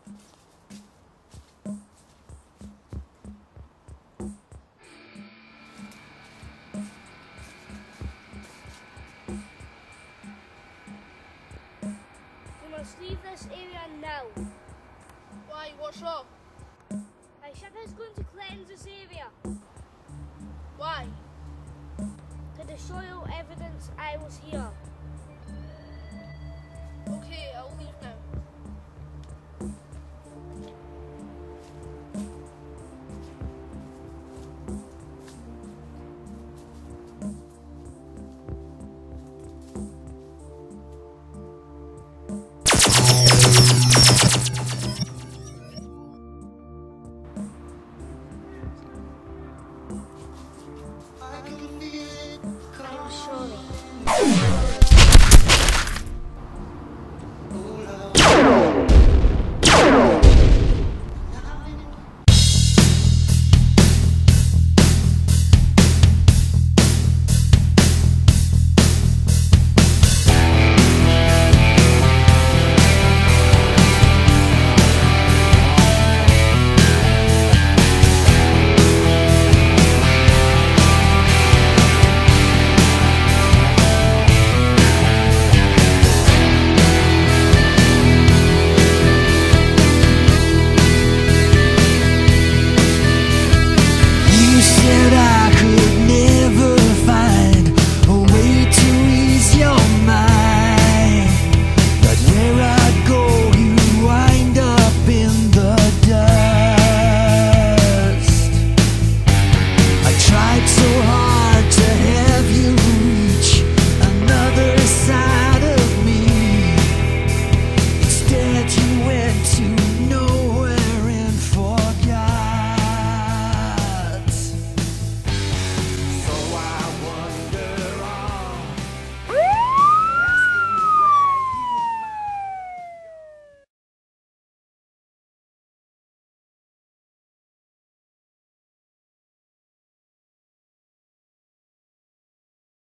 You must leave this area now. Why, what's wrong? My ship is going to cleanse this area Why? to destroy all evidence I was here. Okay, I'll leave